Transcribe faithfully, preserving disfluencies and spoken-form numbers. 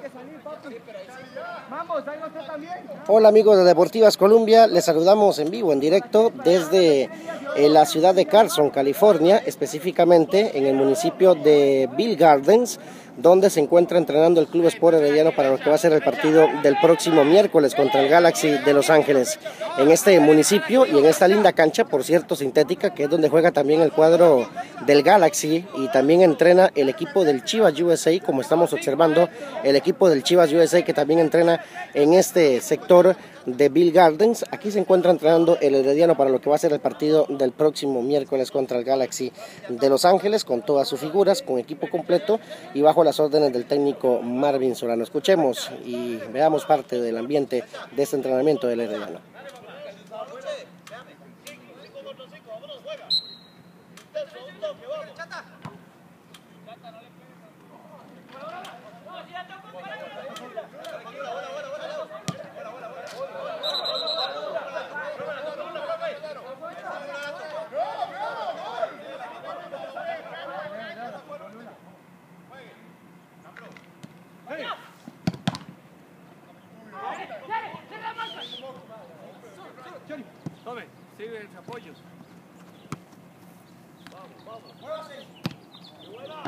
Hola amigos de Deportivas Colombia, les saludamos en vivo, en directo desde eh, la ciudad de Carson, California, específicamente en el municipio de Bill Gardens, donde se encuentra entrenando el Club Sport Herediano para lo que va a ser el partido del próximo miércoles contra el Galaxy de Los Ángeles. En este municipio y en esta linda cancha, por cierto, sintética, que es donde juega también el cuadro del Galaxy y también entrena el equipo del Chivas U S A, como estamos observando, el equipo del Chivas U S A que también entrena en este sector de Bill Gardens. Aquí se encuentra entrenando el Herediano para lo que va a ser el partido del próximo miércoles contra el Galaxy de Los Ángeles, con todas sus figuras, con equipo completo y bajo las órdenes del técnico Marvin Solano. Escuchemos y veamos parte del ambiente de este entrenamiento del Herediano. Tome, sigue el apoyo. Vamos, vamos. ¡Muévase! ¡Qué buena!